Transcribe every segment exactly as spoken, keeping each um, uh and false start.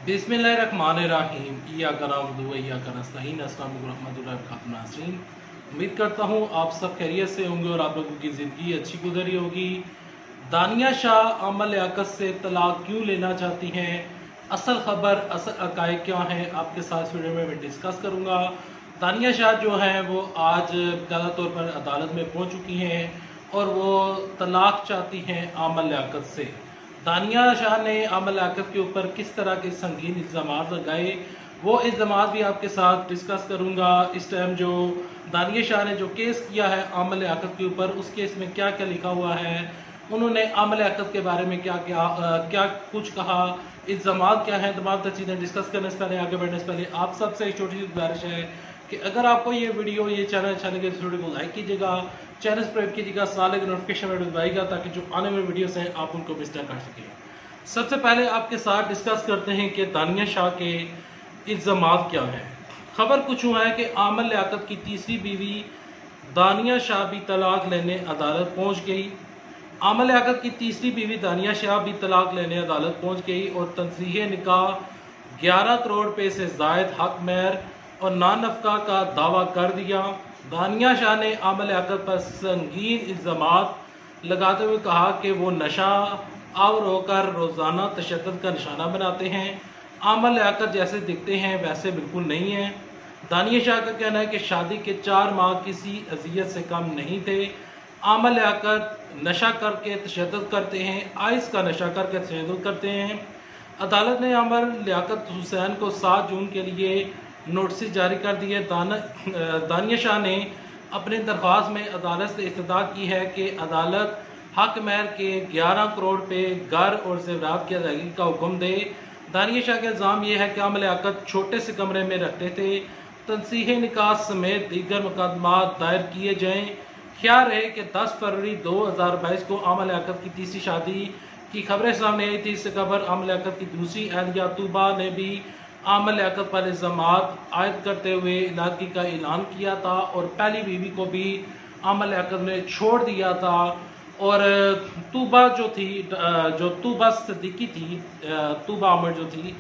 बिस्मिल्लाहिर्रहमानिर्रहीम। इय्याका नअबुदु व इय्याका नस्तईन। अस्सलामु अलैकुम रहमतुल्लाहि व बरकातुहू नाज़रीन, उम्मीद करता हूँ आप सब खैरियत से होंगे और आप लोगों की ज़िंदगी अच्छी गुजरी होगी। दानिया शाह आमल लियाकत से तलाक क्यों लेना चाहती हैं, असल खबर असल हक़ाइक़ क्या हैं, आपके साथ इस वीडियो में मैं डिस्कस करूँगा। दानिया शाह जो हैं वो आज बाकायदा तौर पर अदालत में पहुँच चुकी हैं और वो तलाक चाहती हैं आमल लियाकत से। दानिया शाह ने आमल लियाकत के ऊपर किस तरह के संगीन इल्ज़ाम लगाए, वो इल्ज़ाम भी आपके साथ डिस्कस करूँगा। इस टाइम जो दानिया शाह ने जो केस किया है आमल लियाकत के ऊपर, उस केस में क्या क्या लिखा हुआ है, उन्होंने आमल लियाकत के बारे में क्या क्या आ, क्या कुछ कहा, इल्ज़ाम क्या हैं, तमाम चीज़ें डिस्कस करने से पहले आगे बढ़ने से पहले आप सबसे एक छोटी सी गुजारिश है कि अगर आपको ये वीडियो ये चैनल अच्छा लगे तो वीडियो को लाइक कीजिएगा, चैनल सब्सक्राइब कीजिएगा, साल के नोटिफिकेशन में दबाइएगा ताकि जो आने वाले वीडियोस हैं आप उनको मिस ना कर सकें। सबसे पहले आपके साथ डिस्कस करते हैं कि दानिया शाह के इल्ज़ाम क्या हैं। खबर कुछ हुआ है कि आमल लियाकत की तीसरी बीवी दानिया शाह भी तलाक लेने अदालत पहुंच गई। आमल लियाकत की तीसरी बीवी दानिया शाह भी तलाक लेने अदालत पहुंच गई और तंज़ीह निकाह ग्यारह करोड़ रुपए से जायद हक मेहर और नान नफका का दावा कर दिया। दानिया शाह ने आमल लियाकत पर संगीन इल्ज़ाम लगाते हुए कहा कि वो नशा आवर होकर रोज़ाना तशद्दुद का निशाना बनाते हैं। आमल लियाकत जैसे दिखते हैं वैसे बिल्कुल नहीं है। दानिया शाह का कहना है कि शादी के चार माह किसी अजियत से कम नहीं थे। आमल लियाकत नशा करके तशद्दुद करते हैं, आइस का नशा करके तशद्दुद करते हैं। अदालत ने आमल लियाकत हुसैन को सात जून के लिए नोटिस जारी कर दिए। दानिया शाह ने अपनी दरख्वास्त में अदालत से इस्तदा की है कि अदालत हक मेहर के ग्यारह करोड़ पे घर और ज़ेवरात की अदायगी का हुक्म दे। दानिया शाह का इल्ज़ाम यह है कि आमल लियाकत छोटे से कमरे में रखते थे। तंज़ीह निकाह समेत दीगर मुकदमात दायर किए जाएँ। ख्याल रहे कि दस फरवरी दो हज़ार बाईस को आमल लियाकत की तीसरी शादी की खबरें सामने आई थी। इससे खबर आमल लियाकत की दूसरी अहलिया तूबा ने भी आमल लियाकत पर इल्ज़ाम आयद करते हुए इलाकी का ऐलान किया था और पहली बीवी को भी आमल लियाकत ने छोड़ दिया था। और तूबा जो थी, जो तूबा सिद्दीकी थी, तूबा अमर जो थी,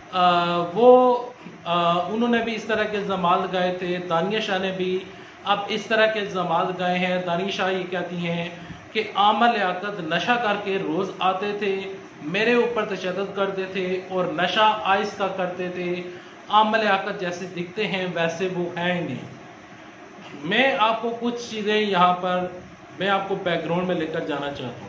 वो उन्होंने भी इस तरह के इल्ज़ाम लगाए थे। दानिया शाह ने भी अब इस तरह के इल्ज़ाम लगाए हैं। दानिया शाह ये कहती हैं कि आमल लियाकत नशा करके रोज़ आते थे, मेरे ऊपर तशद्दुद करते थे और नशा आइस का करते थे। आमल लियाकत जैसे दिखते हैं वैसे वो हैं ही नहीं। मैं आपको कुछ चीज़ें यहाँ पर मैं आपको बैकग्राउंड में लेकर जाना चाहता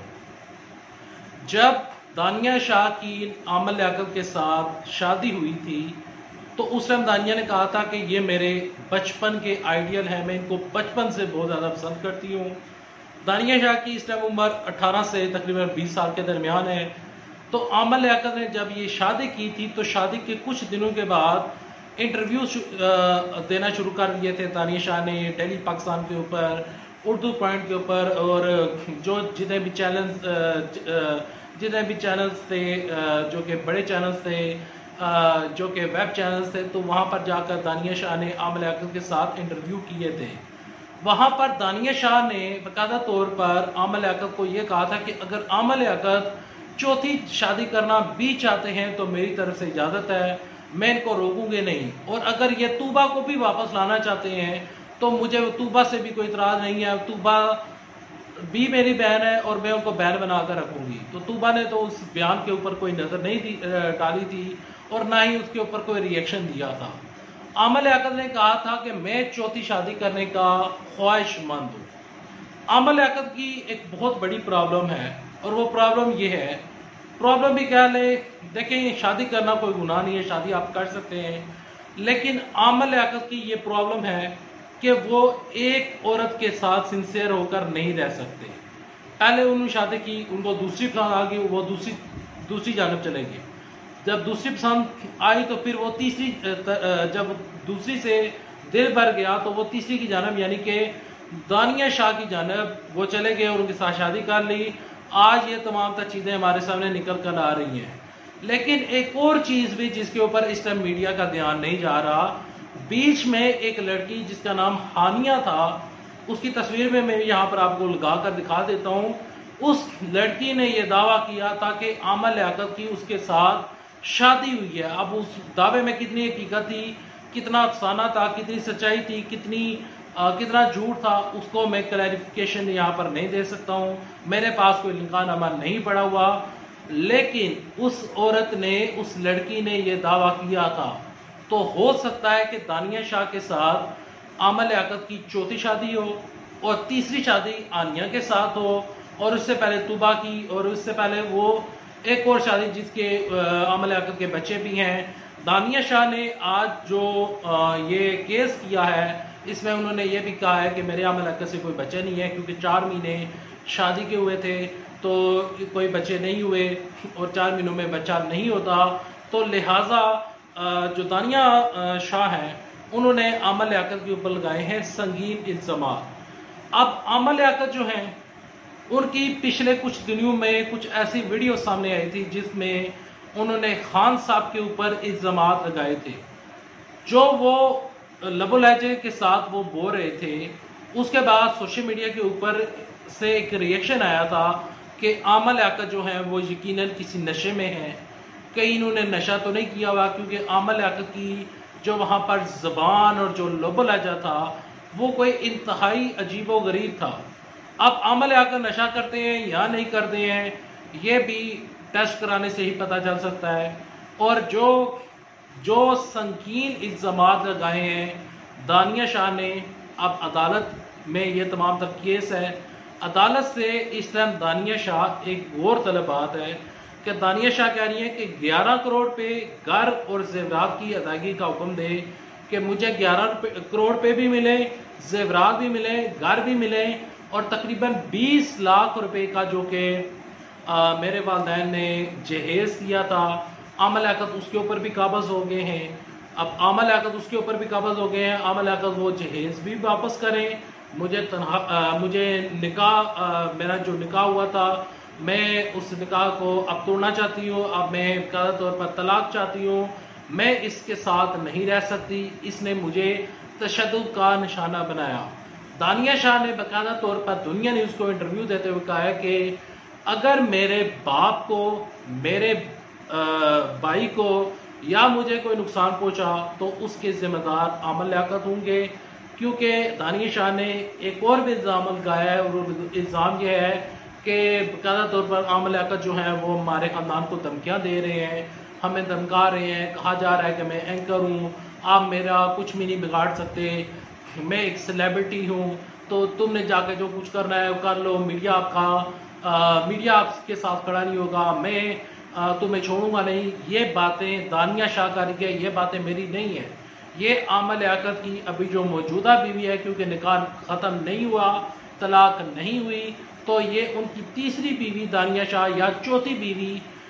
हूँ। जब दानिया शाह की आमल लियाकत के साथ शादी हुई थी तो उस टाइम दानिया ने कहा था कि ये मेरे बचपन के आइडियल हैं, मैं इनको बचपन से बहुत ज़्यादा पसंद करती हूँ। दानिया शाह की इस टाइम उम्र अठारह से तकरीबन बीस साल के दरमियान है। तो आमल लियाकत ने जब ये शादी की थी तो शादी के कुछ दिनों के बाद इंटरव्यू देना शुरू कर दिए थे दानिया शाह ने डेली पाकिस्तान के ऊपर, उर्दू पॉइंट के ऊपर, और जो जितने भी चैनल्स जितने भी चैनल्स थे, जो कि बड़े चैनल्स थे, जो कि वेब चैनल्स थे, तो वहाँ पर जाकर दानिया शाह ने आमल लियाकत के साथ इंटरव्यू किए थे। वहाँ पर दानिया शाह ने बाकायदा तौर पर आमल लियाकत को ये कहा था कि अगर आमल लियाकत चौथी शादी करना भी चाहते हैं तो मेरी तरफ से इजाज़त है, मैं इनको रोकूंगे नहीं। और अगर ये तूबा को भी वापस लाना चाहते हैं तो मुझे तूबा से भी कोई इतराज़ नहीं है, तूबा भी मेरी बहन है और मैं उनको बहन बना कर रखूँगी। तो तूबा ने तो उस बयान के ऊपर कोई नज़र नहीं दी डाली थी और ना ही उसके ऊपर कोई रिएक्शन दिया था। आमल लियाकत ने कहा था कि मैं चौथी शादी करने का ख्वाहिशमंद हूँ। आमल लियाकत की एक बहुत बड़ी प्रॉब्लम है और वो प्रॉब्लम ये है, प्रॉब्लम भी क्या है, देखें शादी करना कोई गुनाह नहीं है, शादी आप कर सकते हैं, लेकिन आमल लियाकत की ये प्रॉब्लम है कि वो एक औरत के साथ सिंसियर होकर नहीं रह सकते। पहले उन्होंने शादी की, उनको दूसरी पसंद आ गई, वो दूसरी दूसरी जानब चले गए। जब दूसरी पसंद आई तो फिर वो तीसरी, जब दूसरी से दिल भर गया तो वो तीसरी की जानब यानी कि दानिया शाह की जानब वो चले गए और उनके साथ शादी कर ली। आज ये तमाम चीज़ें हमारे सामने निकल कर आ रही हैं। लेकिन एक और चीज़ भी जिसके ऊपर इस टाइम मीडिया का ध्यान नहीं जा रहा, बीच में एक लड़की जिसका नाम हानिया था, उसकी तस्वीर में मैं यहाँ पर आपको लगा कर दिखा देता हूँ। उस लड़की ने यह दावा किया था कि आमल लियाकत की उसके साथ शादी हुई है। अब उस दावे में कितनी हकीकत थी, कितना अफसाना था, कितनी सच्चाई थी, कितनी आ, कितना झूठ था, उसको मैं क्लैरिफिकेशन यहाँ पर नहीं दे सकता हूँ। मेरे पास कोई निकाहनामा नहीं पड़ा हुआ, लेकिन उस औरत ने, उस लड़की ने यह दावा किया था। तो हो सकता है कि दानिया शाह के साथ आमल लियाकत की चौथी शादी हो और तीसरी शादी आनिया के साथ हो, और उससे पहले तुबा की, और उससे पहले वो एक और शादी जिसके आमल लियाकत के बच्चे भी हैं। दानिया शाह ने आज जो आ, ये केस किया है, इसमें उन्होंने ये भी कहा है कि मेरे आमल लियाकत से कोई बच्चे नहीं है, क्योंकि चार महीने शादी के हुए थे तो कोई बच्चे नहीं हुए, और चार महीनों में बच्चा नहीं होता। तो लिहाजा जो दानिया शाह हैं उन्होंने आमल लियाकत के ऊपर लगाए हैं संगीन इल्जामात। अब आमल लियाकत जो हैं उनकी पिछले कुछ दिनों में कुछ ऐसी वीडियो सामने आई थी जिसमें उन्होंने खान साहब के ऊपर इल्जामात लगाए थे, जो वो लबो लहजे के साथ वो बोल रहे थे। उसके बाद सोशल मीडिया के ऊपर से एक रिएक्शन आया था कि आमल लियाकत जो है वो यकीनन किसी नशे में है। कहीं इन्होंने नशा तो नहीं किया हुआ, क्योंकि आमल लियाकत की जो वहाँ पर ज़बान और जो लबो लहजा था वो कोई इंतहाई अजीबो गरीब था। अब आमल लियाकत नशा करते हैं या नहीं करते हैं, ये भी टेस्ट कराने से ही पता चल सकता है। और जो जो संगीन इल्ज़ामात लगाए हैं दानिया शाह ने, अब अदालत में ये तमाम तर केस है। अदालत से इस टाइम दानिया शाह, एक गौर तलब बात है कि दानिया शाह कह रही है कि ग्यारह करोड़ पे घर और जेवरात की अदायगी का हुक्म दे, कि मुझे ग्यारह करोड़ पे भी मिले, जेवरात भी मिले, घर भी मिले, और तकरीबन बीस लाख रुपए का जो कि मेरे वालिदैन ने जहेज दिया था, आमल लियाकत उसके ऊपर भी काबज हो गए हैं। अब आमल लियाकत उसके ऊपर भी काबज हो गए हैं, आमल लियाकत वो जहेज भी वापस करें। मुझे तनहा आ, मुझे निकाह, मेरा जो निकाह हुआ था, मैं उस निकाह को अब तोड़ना चाहती हूँ, अब मैं बाकायदा तौर पर तलाक चाहती हूँ, मैं इसके साथ नहीं रह सकती, इसने मुझे तशद्दुद का निशाना बनाया। दानिया शाह ने बाकायदा तौर पर दुनिया न्यूज़ को इंटरव्यू देते हुए कहा है कि अगर मेरे बाप को, मेरे भाई को या मुझे कोई नुकसान पहुंचा तो उसके जिम्मेदार आमल लियाकत होंगे, क्योंकि दानिया शाह ने एक और भी इल्ज़ाम लगाया है, और इल्ज़ाम यह है कि बाकायदा तौर पर आमल लियाकत जो है वो हमारे ख़ानदान को धमकियाँ दे रहे हैं, हमें धमका रहे हैं, कहा जा रहा है कि मैं एंकर हूँ, आप मेरा कुछ भी नहीं बिगाड़ सकते, मैं एक सेलिब्रिटी हूँ, तो तुमने जाके जो कुछ करना है वो कर लो, मीडिया आपका आ, मीडिया आपके साथ खड़ा नहीं होगा, मैं आ, तुम्हें छोड़ूंगा नहीं। ये बातें दानिया शाह कर के, ये बातें मेरी नहीं है, ये आमल लियाकत की अभी जो मौजूदा बीवी है, क्योंकि निकाह ख़त्म नहीं हुआ, तलाक नहीं हुई, तो ये उनकी तीसरी बीवी दानिया शाह या चौथी बीवी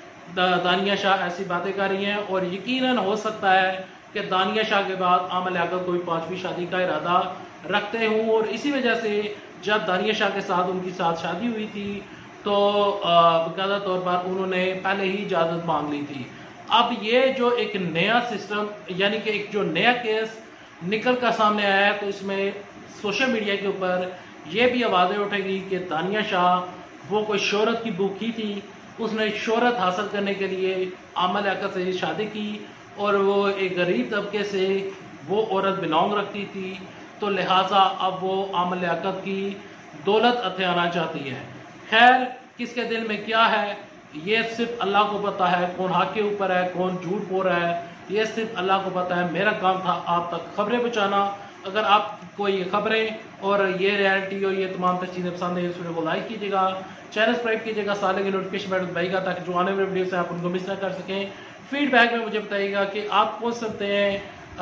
दानिया शाह ऐसी बातें कर रही हैं। और यकीनन हो सकता है कि दानिया शाह के बाद आमल लियाकत कोई पांचवी शादी का इरादा रखते हूँ, और इसी वजह से जब दानिया शाह के साथ उनकी साथ शादी हुई थी तो बाकायदा तौर पर उन्होंने पहले ही इजाज़त मांग ली थी। अब ये जो एक नया सिस्टम, यानी कि एक जो नया केस निकल कर सामने आया है, तो इसमें सोशल मीडिया के ऊपर ये भी आवाज़ें उठेगी कि दानिया शाह वो कोई शोहरत की भूखी थी, उसने शोहरत हासिल करने के लिए आमल लियाकत से शादी की, और वो एक गरीब तबके से वो औरत बिलोंग रखती थी, तो लिहाजा अब वो आमल लियाकत की दौलत हथियाना चाहती है। खैर, किसके दिल में क्या है ये सिर्फ अल्लाह को पता है, कौन हक के ऊपर है, कौन झूठ बोल रहा है, ये सिर्फ अल्लाह को पता है। मेरा काम था आप तक खबरें पहुँचाना। अगर आपको ये खबरें और ये रियलिटी और ये तमाम तर चीज़ें पसंद है, इस वीडियो को लाइक कीजिएगा, चैनल सब्सक्राइब कीजिएगा, साले की नोटिफिकेशन बेल दबाइएगा ताकि जो आने वाले वीडियो से आप उनको मिस ना कर सकें। फीडबैक में मुझे बताइएगा कि आप कौन समझते हैं,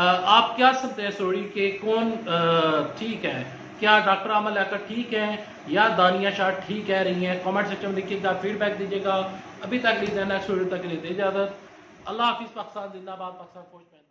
आप क्या समझते हैं स्टोरी के, कौन ठीक है, क्या डॉक्टर आमल लियाकत ठीक है या दानिया शाह ठीक कह रही हैं? कमेंट सेक्शन में लिखिएगा, फीडबैक दीजिएगा। अभी तक लीजिए, नेक्स्ट वीडियो तक के लिए इजाज़त। अल्लाह हाफिज़। पाकिस्तान जिंदाबाद, पाकिस्तान फौज में।